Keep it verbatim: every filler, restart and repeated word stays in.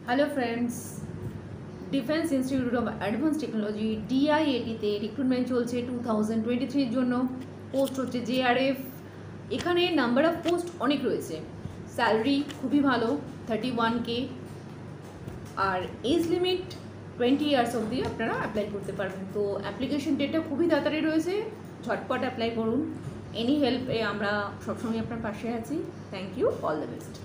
Hello friends, defence institute of advance technology ডিআইএটিতে recruitment চলছে two thousand twenty থ্রির জন্য। পোস্ট হচ্ছে জেআরএফ। এখানে নাম্বার অফ পোস্ট অনেক রয়েছে, স্যালারি খুবই ভালো, থার্টি ওয়ান কে, আর এজ লিমিট টোয়েন্টি ইয়ার্স অবধি আপনারা অ্যাপ্লাই করতে পারবেন। তো অ্যাপ্লিকেশন ডেটটা খুবই তাড়াতাড়ি রয়েছে, ঝটপট অ্যাপ্লাই করুন। এনি হেল্পে আমরা সবসময় আপনার পাশে আছি। Thank you, all the best.